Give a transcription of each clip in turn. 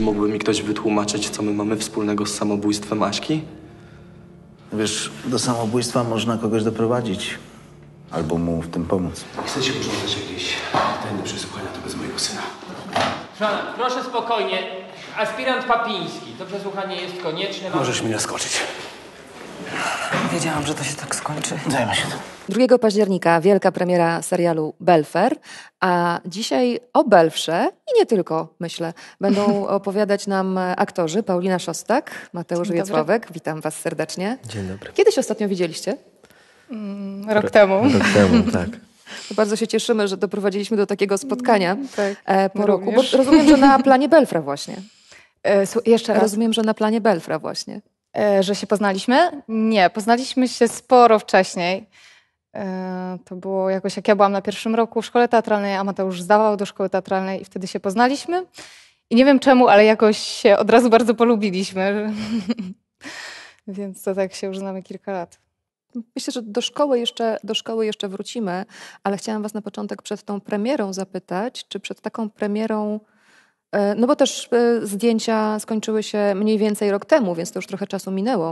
mógłby mi ktoś wytłumaczyć, co my mamy wspólnego z samobójstwem Aśki? Wiesz, do samobójstwa można kogoś doprowadzić. Albo mu w tym pomóc. Chcecie urządzać jakieś tajne przesłuchania tego z mojego syna? Proszę spokojnie. Aspirant Papiński. To przesłuchanie jest konieczne. Możesz mi naskoczyć. Wiedziałam, że to się tak skończy. Zajmę się tym. 2 października wielka premiera serialu Belfer, a dzisiaj o Belfrze i nie tylko, myślę, będą opowiadać nam aktorzy Paulina Szostak, Mateusz Wiecławek. Witam was serdecznie. Dzień dobry. Kiedyś ostatnio widzieliście? Rok temu. Rok temu, tak. Bardzo się cieszymy, że doprowadziliśmy do takiego spotkania po roku. Bo również. rozumiem, że na planie Belfra właśnie. Jeszcze raz. Rozumiem, że na planie Belfra właśnie. Że się poznaliśmy? Nie, poznaliśmy się sporo wcześniej. To było jakoś, jak ja byłam na pierwszym roku w szkole teatralnej, a Mateusz zdawał do szkoły teatralnej i wtedy się poznaliśmy. I nie wiem czemu, ale jakoś się od razu bardzo polubiliśmy. Więc to tak się już znamy kilka lat. Myślę, że do szkoły jeszcze wrócimy, ale chciałam was na początek przed tą premierą zapytać, czy przed taką premierą, no bo też zdjęcia skończyły się mniej więcej rok temu, więc to już trochę czasu minęło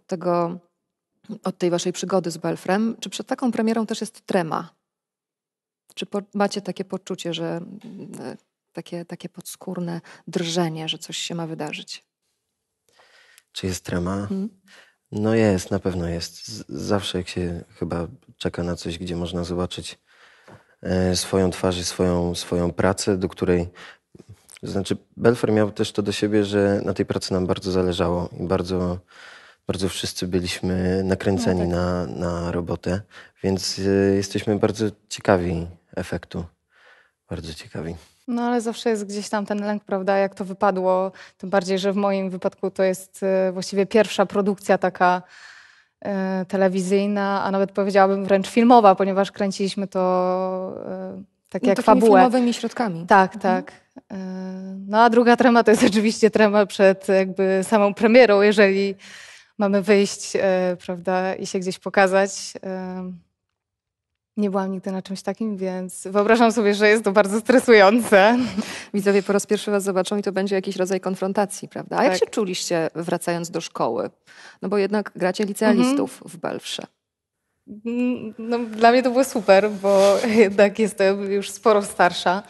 od tej waszej przygody z Belfrem. Czy przed taką premierą też jest trema? Czy macie takie poczucie, że takie podskórne drżenie, że coś się ma wydarzyć? Czy jest trema? No jest, na pewno jest. Zawsze jak się chyba czeka na coś, gdzie można zobaczyć swoją twarz i swoją pracę, do której... To znaczy Belfer miał też to do siebie, że na tej pracy nam bardzo zależało i bardzo, bardzo wszyscy byliśmy nakręceni na robotę, więc jesteśmy bardzo ciekawi efektu. Bardzo ciekawi. No ale zawsze jest gdzieś tam ten lęk, prawda, jak to wypadło. Tym bardziej, że w moim wypadku to jest właściwie pierwsza produkcja taka telewizyjna, a nawet powiedziałabym wręcz filmowa, ponieważ kręciliśmy to tak jak fabułę. Filmowymi środkami. Tak, tak. No a druga trema to jest oczywiście trema przed jakby samą premierą, jeżeli mamy wyjść, prawda, i się gdzieś pokazać. Nie byłam nigdy na czymś takim, więc wyobrażam sobie, że jest to bardzo stresujące. Widzowie po raz pierwszy was zobaczą i to będzie jakiś rodzaj konfrontacji, prawda? A jak się czuliście wracając do szkoły? No bo jednak gracie licealistów w Belfrze. No, dla mnie to było super, bo jednak jestem już sporo starsza.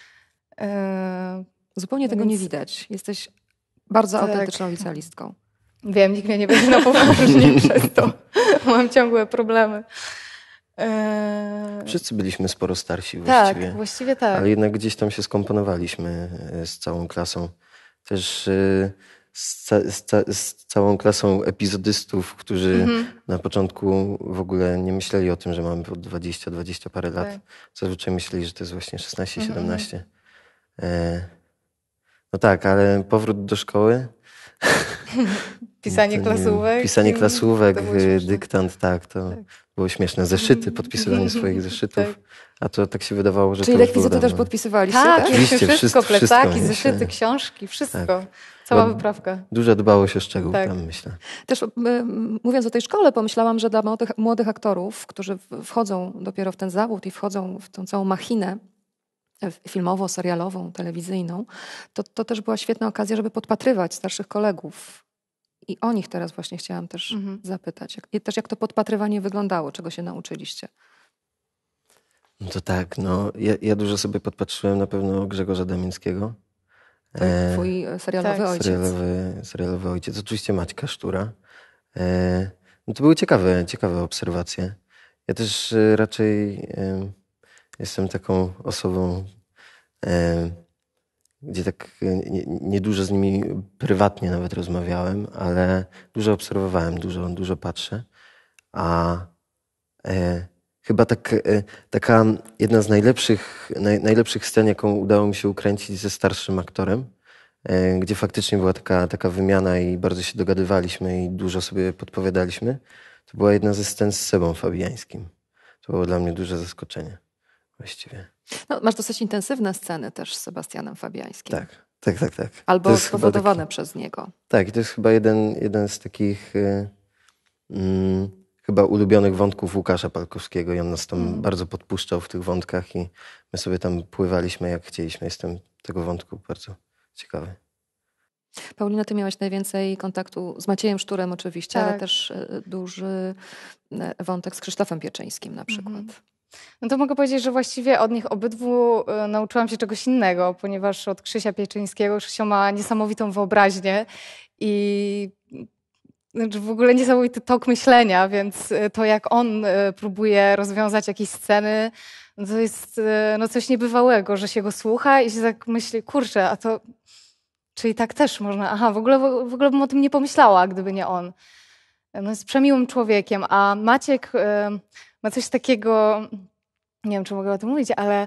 Zupełnie tego nie widać. Jesteś bardzo autentyczną licealistką. Wiem, nikt mnie nie będzie na poważnie przez to. Mam ciągłe problemy. Wszyscy byliśmy sporo starsi właściwie. Tak, właściwie tak. Ale jednak gdzieś tam się skomponowaliśmy z całą klasą. Też z całą klasą epizodystów, którzy na początku w ogóle nie myśleli o tym, że mamy po 20 parę lat. Tak. Zazwyczaj myśleli, że to jest właśnie 16, 17. No tak, ale powrót do szkoły... Pisanie klasówek. Pisanie klasówek, to dyktant, tak, to było śmieszne. Zeszyty, podpisywanie swoich zeszytów. Tak. A to tak się wydawało, że Czyli to już było rekwizyty też dawno. podpisywaliście? Tak, Oczywiście, wszystko, plecaki, wszystko, zeszyty, myślę. książki, wszystko. Tak. Cała Bo wyprawka. Duża dbałość o szczegół Tak. tam, myślę. Też mówiąc o tej szkole, pomyślałam, że dla młodych aktorów, którzy wchodzą dopiero w ten zawód i wchodzą w tą całą machinę filmową, serialową, telewizyjną, to też była świetna okazja, żeby podpatrywać starszych kolegów. I o nich teraz właśnie chciałam też zapytać. Jak to podpatrywanie wyglądało? Czego się nauczyliście? No to tak, no ja dużo sobie podpatrzyłem na pewno Grzegorza Damińskiego. Twój serialowy ojciec. Serialowy ojciec. Oczywiście Maćka Sztura. No to były ciekawe obserwacje. Ja też raczej jestem taką osobą, gdzie tak niedużo z nimi prywatnie nawet rozmawiałem, ale dużo obserwowałem, dużo patrzę. A chyba taka jedna z najlepszych scen, jaką udało mi się ukręcić ze starszym aktorem, gdzie faktycznie była taka wymiana i bardzo się dogadywaliśmy i dużo sobie podpowiadaliśmy, to była jedna ze scen z Sebą Fabiańskim. To było dla mnie duże zaskoczenie właściwie. No, masz dosyć intensywne sceny też z Sebastianem Fabiańskim. Tak. Albo spowodowane przez niego. Tak, i to jest chyba jeden z takich chyba ulubionych wątków Łukasza Palkowskiego i on nas tam bardzo podpuszczał w tych wątkach i my sobie tam pływaliśmy jak chcieliśmy. Jestem tego wątku bardzo ciekawy. Paulina, ty miałaś najwięcej kontaktu z Maciejem Szturem oczywiście, ale Tak. też duży wątek z Krzysztofem Pieczyńskim na przykład. No to mogę powiedzieć, że właściwie od nich obydwu nauczyłam się czegoś innego, ponieważ od Krzysia Pieczyńskiego, Krzysio ma niesamowitą wyobraźnię i znaczy w ogóle niesamowity tok myślenia, więc to jak on próbuje rozwiązać jakieś sceny, no to jest coś niebywałego, że się go słucha i się tak myśli, kurczę, a to czyli tak też można, aha, w ogóle bym o tym nie pomyślała, gdyby nie on. No jest przemiłym człowiekiem, a Maciek ma coś takiego, nie wiem, czy mogę o tym mówić, ale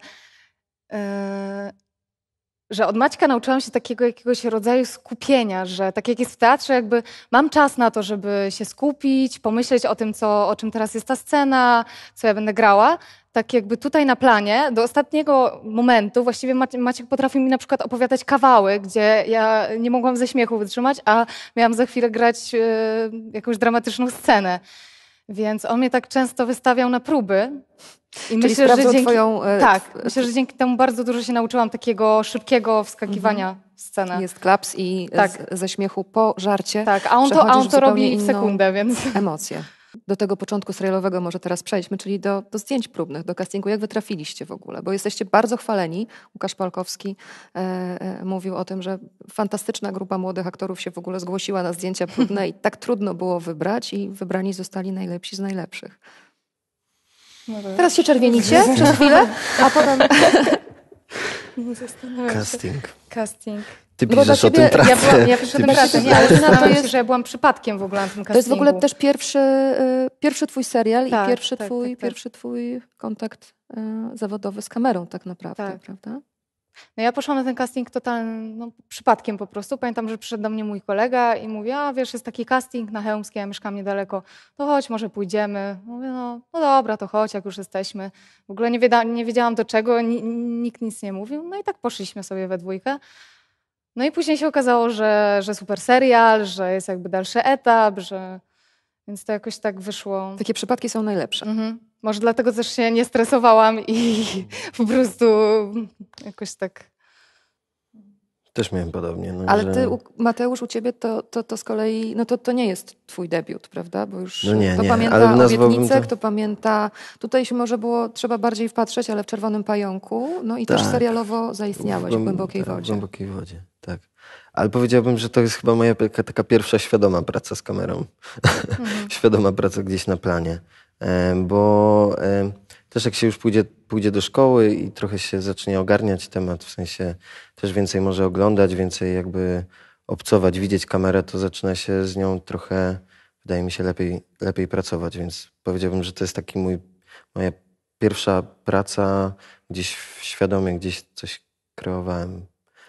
że od Maćka nauczyłam się takiego jakiegoś rodzaju skupienia, że tak jak jest w teatrze, jakby mam czas na to, żeby się skupić, pomyśleć o tym, o czym teraz jest ta scena, co ja będę grała. Tak jakby tutaj na planie, do ostatniego momentu właściwie Maciek potrafił mi na przykład opowiadać kawały, gdzie ja nie mogłam ze śmiechu wytrzymać, a miałam za chwilę grać jakąś dramatyczną scenę. Więc on mnie tak często wystawiał na próby. I Czyli myślę, sprawdzał że dzięki, twoją... tak, myślę, że dzięki temu bardzo dużo się nauczyłam takiego szybkiego wskakiwania w scenę. Jest klaps i Tak. ze śmiechu po żarcie Tak, a on przechodzisz to w robi zupełnie w inną sekundę, więc... emocje. Do tego początku serialowego może teraz przejdźmy, czyli do zdjęć próbnych, do castingu. Jak wy trafiliście w ogóle? Bo jesteście bardzo chwaleni. Łukasz Palkowski mówił o tym, że fantastyczna grupa młodych aktorów się w ogóle zgłosiła na zdjęcia próbne i tak trudno było wybrać i wybrani zostali najlepsi z najlepszych. Teraz się czerwienicie przez chwilę, a potem... Casting. Casting. Ty No bo dla piszesz o ciebie- tym Ja pracę. piszę Ty tę pracę, piszesz- nie, ale to zastanawiam jest- się, że ja byłam przypadkiem w ogóle na tym castingu. To jest w ogóle też pierwszy twój serial Tak, i tak, pierwszy twój kontakt zawodowy z kamerą tak naprawdę, Tak. prawda? No ja poszłam na ten casting totalnie przypadkiem po prostu. Pamiętam, że przyszedł do mnie mój kolega i mówi, a wiesz, jest taki casting na Chełmskiej, ja mieszkam niedaleko, to chodź, może pójdziemy. Mówię, no dobra, to chodź, jak już jesteśmy. W ogóle nie wiedziałam do czego, nikt nic nie mówił. No i tak poszliśmy sobie we dwójkę. No i później się okazało, że super serial, że jest jakby dalszy etap, więc to jakoś tak wyszło. Takie przypadki są najlepsze. Mhm. Może dlatego też się nie stresowałam i po prostu jakoś tak... Też miałem podobnie. No, Ale że... ty, Mateusz, u ciebie to z kolei, no to nie jest twój debiut, prawda? Bo już No nie, kto nie, pamięta ale nazwałbym Obietnicę, to- kto pamięta... Tutaj się może było trzeba bardziej wpatrzeć, ale w Czerwonym Pająku, no i też Tak. serialowo zaistniałeś w Głębokiej tak, Wodzie. W Głębokiej Wodzie, tak. Ale powiedziałbym, że to jest chyba moja taka pierwsza świadoma praca z kamerą. Świadoma praca gdzieś na planie. Bo też jak się już pójdzie do szkoły i trochę się zacznie ogarniać temat, w sensie też więcej może oglądać, więcej jakby obcować, widzieć kamerę, to zaczyna się z nią trochę, wydaje mi się, lepiej pracować. Więc powiedziałbym, że to jest taki moja pierwsza praca, gdzieś świadomie, gdzieś coś kreowałem.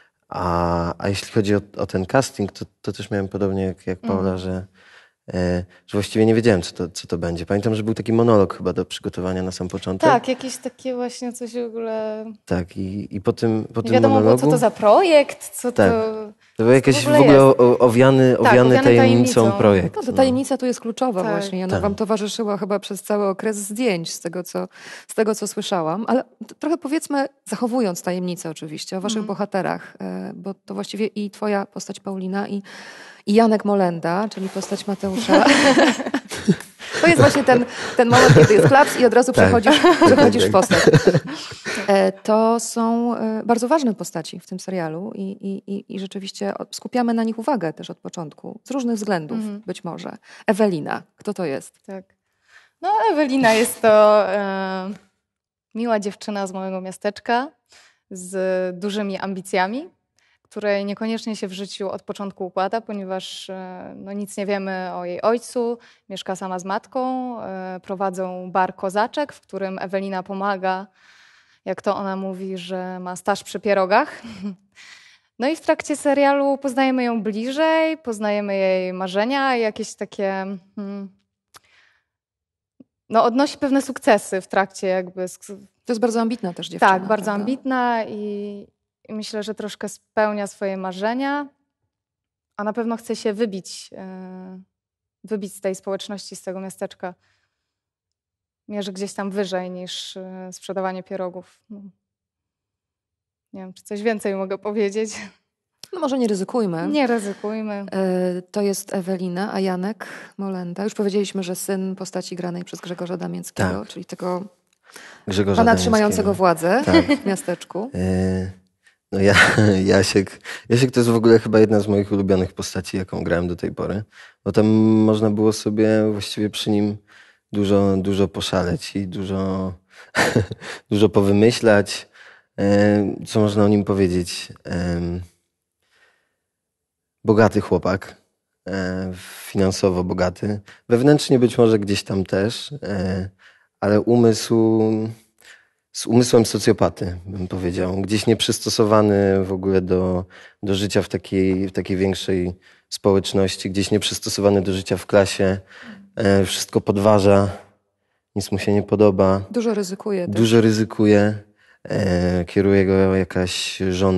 A jeśli chodzi o ten casting, to też miałem podobnie jak Paula, że właściwie nie wiedziałem, co to będzie. Pamiętam, że był taki monolog chyba do przygotowania na sam początek. Tak, jakieś takie właśnie coś w ogóle... Tak, i po tym Nie wiadomo było, monologu... co to za projekt, co Tak. to... To był jakiś w w ogóle ogóle jest? owiany owiany tajemnicą tajemnicą. projekt. No to tajemnica tu jest kluczowa Tak. właśnie. Ona Tak. wam towarzyszyła chyba przez cały okres zdjęć, z tego, co słyszałam. Ale trochę powiedzmy, zachowując tajemnicę oczywiście, o waszych bohaterach, bo to właściwie i twoja postać Paulina i Janek Molenda, czyli postać Mateusza. To jest właśnie ten moment, kiedy jest klaps i od razu przechodzisz w postać. To są bardzo ważne postaci w tym serialu i rzeczywiście skupiamy na nich uwagę też od początku, z różnych względów być może. Ewelina, kto to jest? Tak. No Ewelina jest to miła dziewczyna z małego miasteczka z dużymi ambicjami, której niekoniecznie się w życiu od początku układa, ponieważ nic nie wiemy o jej ojcu, mieszka sama z matką, prowadzą bar Kozaczek, w którym Ewelina pomaga, jak to ona mówi, że ma staż przy pierogach. No i w trakcie serialu poznajemy ją bliżej, poznajemy jej marzenia, jakieś takie... odnosi pewne sukcesy w trakcie jakby... To jest bardzo ambitna też dziewczyna. Tak, bardzo prawda? ambitna i myślę, że troszkę spełnia swoje marzenia, a na pewno chce się wybić z tej społeczności, z tego miasteczka. Mierzy gdzieś tam wyżej niż sprzedawanie pierogów. No. Nie wiem, czy coś więcej mogę powiedzieć. No może nie ryzykujmy. Nie ryzykujmy. To jest Ewelina, a Janek Molenda. Już powiedzieliśmy, że syn postaci granej przez Grzegorza Damięckiego, Tak. czyli tego Grzegorza pana Damińskiego. trzymającego władzę Tak. w miasteczku. No Jasiek to jest w ogóle chyba jedna z moich ulubionych postaci, jaką grałem do tej pory. Bo tam można było sobie właściwie przy nim dużo poszaleć i dużo, dużo powymyślać. Co można o nim powiedzieć? Bogaty chłopak, finansowo bogaty. Wewnętrznie być może gdzieś tam też, ale z umysłem socjopaty, bym powiedział. Gdzieś nieprzystosowany w ogóle do życia w takiej większej społeczności, gdzieś nieprzystosowany do życia w klasie. Wszystko podważa, nic mu się nie podoba. Dużo ryzykuje też. Dużo ryzykuje. Kieruje go jakaś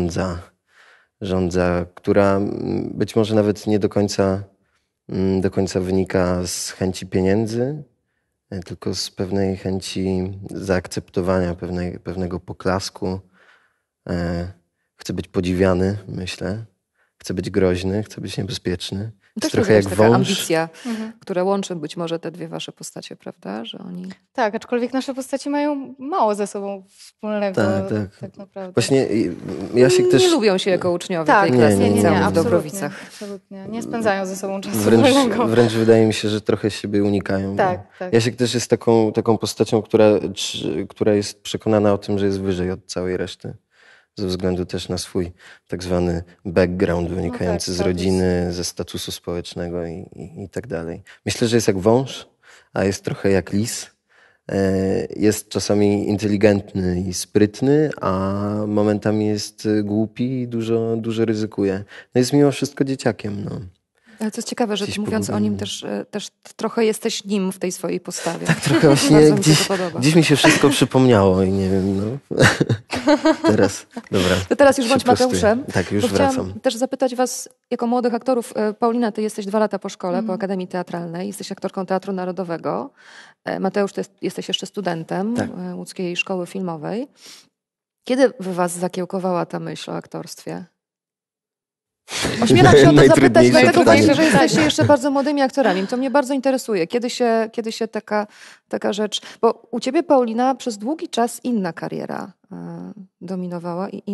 żądza, która być może nawet nie do końca wynika z chęci pieniędzy, tylko z pewnej chęci zaakceptowania, pewnego poklasku. Chce być podziwiany, myślę. Chce być groźny, chce być niebezpieczny. Też Jest trochę jak taka wąż. ambicja, która łączy być może te dwie wasze postacie, prawda? Że oni... Tak, aczkolwiek nasze postaci mają mało ze sobą wspólnego tak naprawdę. Właśnie Jasiek też Nie lubią się jako uczniowie Tak, tej klasy nie, liceum w absolutnie, Dobrowicach. absolutnie. Nie spędzają ze sobą czasu wolnego. wręcz wydaje mi się, że trochę siebie unikają. Tak, Bo tak. Jasiek też jest taką postacią, która jest przekonana o tym, że jest wyżej od całej reszty. Ze względu też na swój tak zwany background wynikający z status. rodziny, ze statusu społecznego i tak dalej. Myślę, że jest jak wąż, a jest trochę jak lis. Jest czasami inteligentny i sprytny, a momentami jest głupi i dużo ryzykuje. No jest mimo wszystko dzieciakiem. No. Ale co jest ciekawe, że Gdzieś ty, mówiąc o nim też trochę jesteś nim w tej swojej postawie. Tak trochę właśnie Bardzo mi się to podoba. gdzieś mi się wszystko przypomniało i nie wiem, no. Teraz, dobra. To teraz już się bądź prostuję. Mateuszem. Tak, już Bo chciałam wracam. też zapytać was, jako młodych aktorów. Paulina, ty jesteś 2 lata po szkole, po Akademii Teatralnej. Jesteś aktorką Teatru Narodowego. Mateusz, ty jesteś jeszcze studentem Tak. Łódzkiej Szkoły Filmowej. Kiedy w was zakiełkowała ta myśl o aktorstwie? Ośmielam się o to zapytać, Najtrudniejsze dlatego pytanie. właśnie, że jesteście jeszcze bardzo młodymi aktorami. To mnie bardzo interesuje. Kiedy się taka rzecz... Bo u ciebie, Paulina, przez długi czas inna kariera dominowała i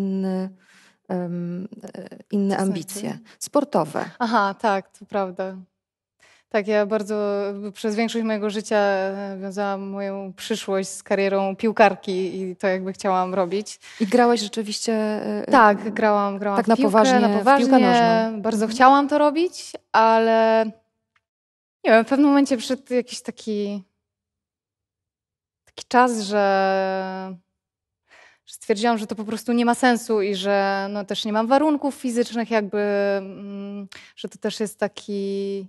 inne ambicje. Sportowe. Aha, tak, to prawda. Tak, ja przez większość mojego życia wiązałam moją przyszłość z karierą piłkarki i to jakby chciałam robić. I grałaś rzeczywiście... Tak, grałam tak w na piłkę, poważnie, na w poważnie. piłkę nożną. Bardzo chciałam to robić, ale nie wiem, w pewnym momencie przyszedł jakiś taki czas, że stwierdziłam, że to po prostu nie ma sensu i że no, też nie mam warunków fizycznych jakby, że to też jest taki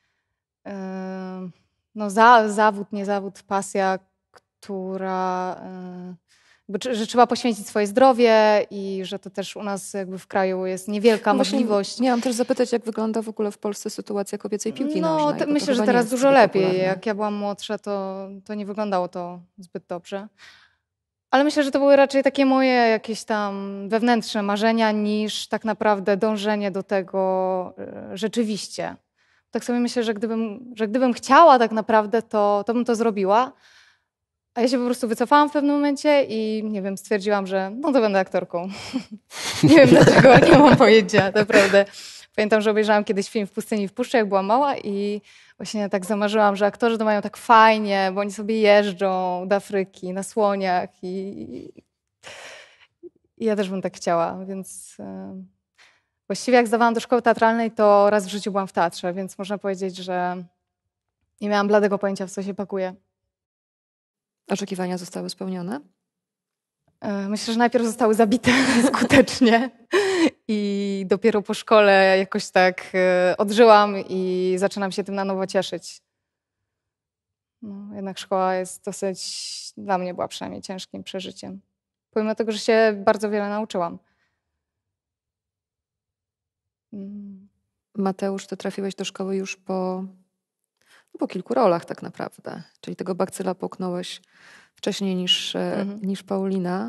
no, zawód, nie zawód, pasja, która... że trzeba poświęcić swoje zdrowie i że to też u nas jakby w kraju jest niewielka No właśnie możliwość. Miałam też zapytać, jak wygląda w ogóle w Polsce sytuacja kobiecej piłki nożnej. bo to Myślę, że chyba nie teraz jest dużo zbyt lepiej. popularne. Jak ja byłam młodsza, to nie wyglądało to zbyt dobrze. Ale myślę, że to były raczej takie moje jakieś tam wewnętrzne marzenia niż tak naprawdę dążenie do tego rzeczywiście. Tak sobie myślę, że gdybym chciała tak naprawdę, to bym to zrobiła. A ja się po prostu wycofałam w pewnym momencie i nie wiem, stwierdziłam, że no to będę aktorką. Nie wiem dlaczego, nie mam pojęcia, naprawdę. Pamiętam, że obejrzałam kiedyś film W pustyni i w puszczy, jak byłam mała i właśnie tak zamarzyłam, że aktorzy to mają tak fajnie, bo oni sobie jeżdżą do Afryki na słoniach i ja też bym tak chciała, więc właściwie jak zdawałam do szkoły teatralnej, to raz w życiu byłam w teatrze, więc można powiedzieć, że nie miałam bladego pojęcia, w co się pakuje. Oczekiwania zostały spełnione? Myślę, że najpierw zostały zabite skutecznie i dopiero po szkole jakoś tak odżyłam i zaczynam się tym na nowo cieszyć. No, jednak szkoła jest dosyć, dla mnie była przynajmniej ciężkim przeżyciem. Pomimo tego, że się bardzo wiele nauczyłam. Mateusz, ty trafiłeś do szkoły już po kilku rolach tak naprawdę. Czyli tego bakcyla połknąłeś wcześniej niż Paulina.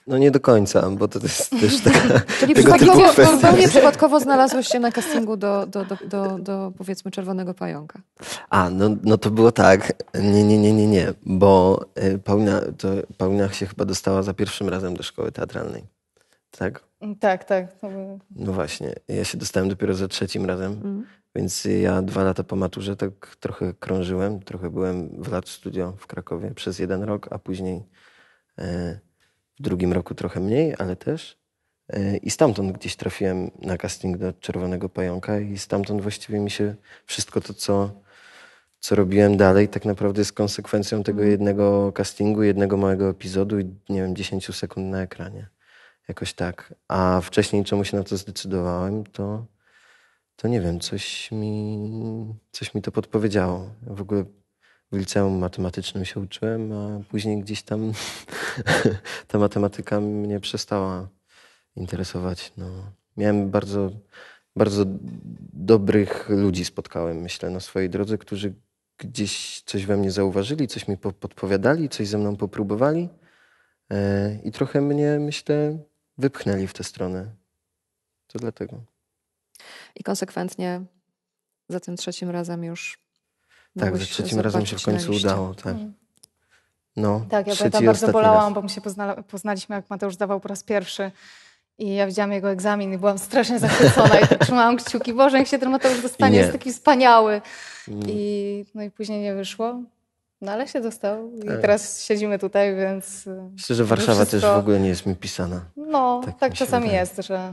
No nie do końca, bo to jest też taka Czyli tego typu przypadkowo, kwestia. zupełnie przypadkowo znalazłeś się na castingu do powiedzmy Czerwonego Pająka. No to było tak. Nie, bo Paulina się chyba dostała za pierwszym razem do szkoły teatralnej. Tak? Tak. To było... No właśnie. Ja się dostałem dopiero za trzecim razem, więc ja 2 lata po maturze tak trochę krążyłem. Trochę byłem w Lat Studio w Krakowie przez 1 rok, a później w drugim roku trochę mniej, ale też. I stamtąd gdzieś trafiłem na casting do Czerwonego Pająka i stamtąd właściwie mi się wszystko to, co robiłem dalej, tak naprawdę jest konsekwencją tego jednego castingu, jednego małego epizodu i nie wiem, 10 sekund na ekranie. Jakoś tak. A wcześniej czemu się na to zdecydowałem, to nie wiem, coś mi to podpowiedziało. W ogóle w liceum matematycznym się uczyłem, a później gdzieś tam ta matematyka mnie przestała interesować. No. Miałem bardzo, bardzo dobrych ludzi spotkałem, myślę, na swojej drodze, którzy gdzieś coś we mnie zauważyli, coś mi podpowiadali, coś ze mną popróbowali i trochę mnie, myślę, wypchnęli w tę stronę. To dlatego. I konsekwentnie za tym trzecim razem już Tak, za mogłeś trzecim razem się w zobaczyć na końcu liście. udało. Tak, no, Tak, ja trzeci pamiętam, i bardzo ostatni bolałam, raz. bo my się poznaliśmy, jak Mateusz zdawał po raz pierwszy. I ja widziałam jego egzamin i byłam strasznie zachwycona i tak trzymałam kciuki. Boże, jak się ten Mateusz dostanie, Nie. jest taki wspaniały. No i później nie wyszło. No ale się dostał i Tak. teraz siedzimy tutaj, więc... Myślę, że Warszawa też wszystko- w ogóle nie jest mi pisana. No, Tak tak mi się czasami wydaje. jest, że...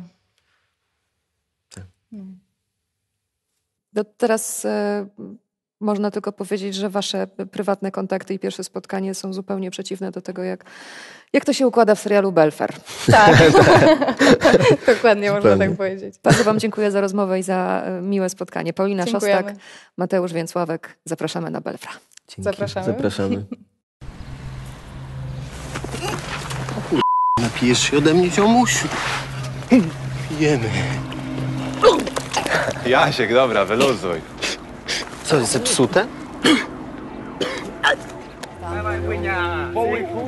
No teraz można tylko powiedzieć, że wasze prywatne kontakty i pierwsze spotkanie są zupełnie przeciwne do tego, jak to się układa w serialu Belfer. Tak, dokładnie można Zupełnie. tak powiedzieć. Bardzo wam dziękuję za rozmowę i za miłe spotkanie. Paulina Dziękujemy. Szostak, Mateusz Więcławek. Zapraszamy na Belfra. Dzięki. Zapraszamy. Zapraszamy. Napijesz się ode mnie, ziomusiu. Pijemy. Jasiek, dobra, wyluzuj. Co, jest zepsute? Po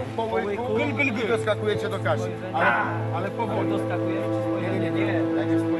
łyku, doskakujecie do kaszy. Ale powoli. Nie.